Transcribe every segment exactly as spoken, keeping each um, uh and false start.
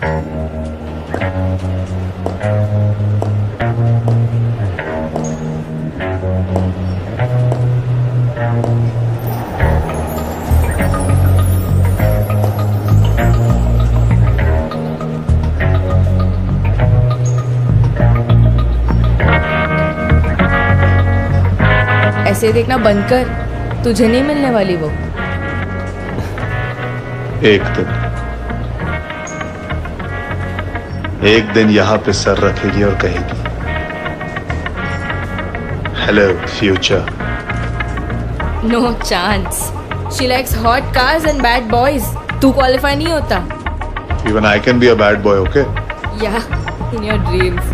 ऐसे देखना बंद कर, तुझे नहीं मिलने वाली वो। एक दिन एक दिन यहाँ पे सर रखेगी और कहेगी, hello future. No chance. She likes hot cars and bad boys. तू क्वालिफाई नहीं होता। Even I can be a bad boy, okay? या इन योर ड्रीम्स।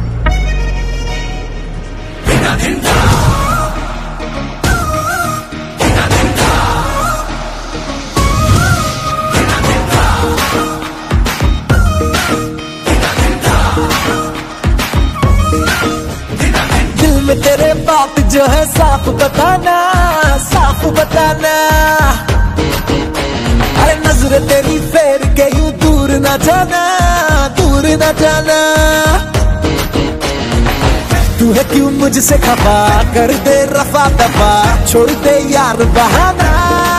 में तेरे बात जो है साफ बताना, साफ बताना। अरे नजर तेरी फेर के यूं दूर ना जाना, दूर ना जाना। तू है क्यों मुझसे खफा, कर दे रफा दफा, छोड़ दे यार बहाना।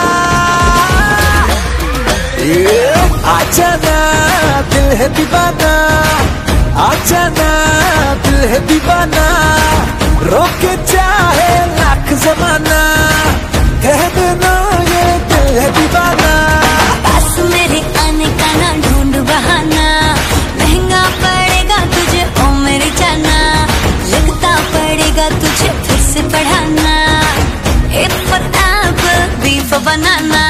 आजा ना दिल है दीवाना, आजा ना दिल है दीवाना। रोक चाहे लाख जमाना, कह देना ये दिल है दीवाना। पास मेरे आने का ना ढूंढ बहाना, महंगा पड़ेगा तुझे ओ मेरी जाना। लगता पड़ेगा तुझे फिर से पढ़ाना, A for apple, B for banana.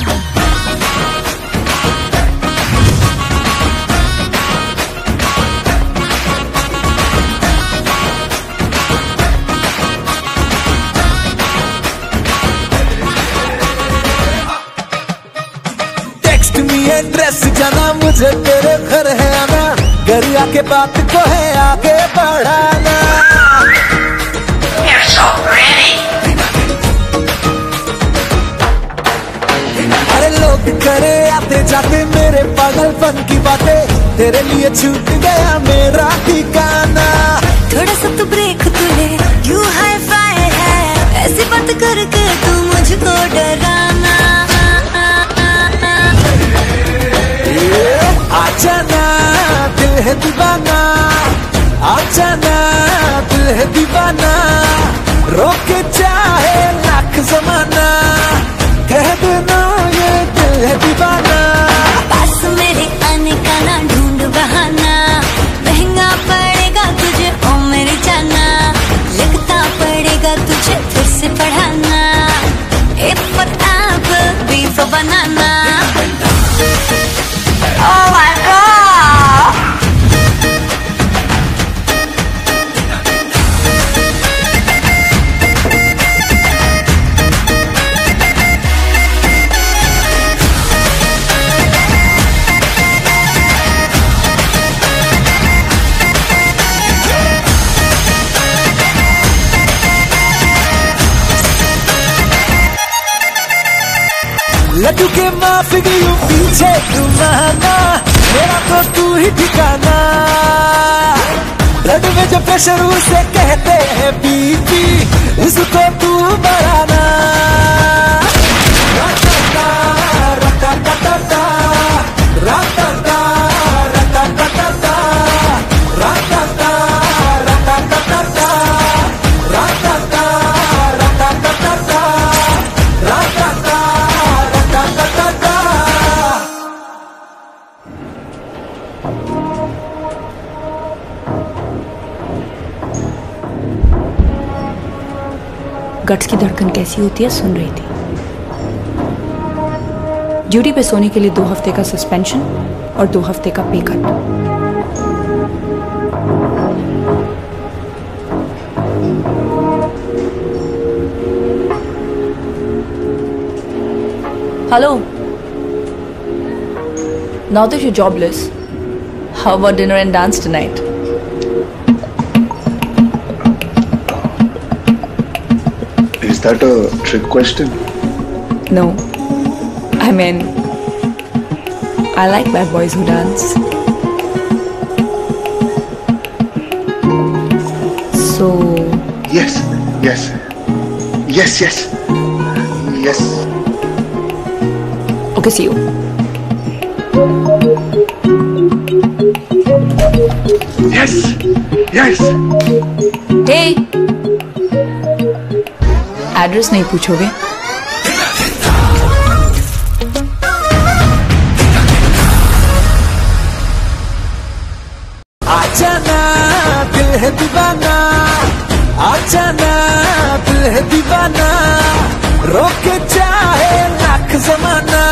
ड्रेस जाना, मुझे तेरे घर है आना, घर आके बात को है आगे बढ़ाना। You're so pretty. अरे लोग करे आते जाते मेरे पागलपन की बातें, तेरे लिए छूट गया मेरा ठिकाना। थोड़ा सा तो ब्रेक तू ले, क्यों हाई फाई है, ऐसी बात करके तू मुझको डराना। आजा ना दिल है दीवाना, आजा ना दिल है दीवाना। रोक चाहे लाख जमाना, कह देना ये दिल है दीवाना। पास मेरे आने का ना ढूंढ बहाना, महंगा पड़ेगा तुझे ओ मेरी जाना। लगता पड़ेगा तुझे फिर से पढ़ाना, A for apple, B for banana. Oh my God! लड्डू के माफ गई पीछे तू महंगा, मेरा तो तू ही ठिकाना। ब्लड में जो प्रेशर उसे कहते हैं बीपी, उसको तू बढ़ाना। राता राता राता राता राता राता राता राता गट्स की धड़कन कैसी होती है सुन रही थी। ड्यूटी पे सोने के लिए दो हफ्ते का सस्पेंशन और दो हफ्ते का pay cut. Hello, now that you're jobless, how about dinner and dance tonight? Is that a trick question? No. I mean, I like bad boys who dance. So Yes, yes, yes, yes, yes. okay, see you. Yes, yes. Hey, address नहीं पूछोगे? आजा ना दिल है दीवाना, आजा ना दिल है दीवाना, रोके चाहे लाख जमाना।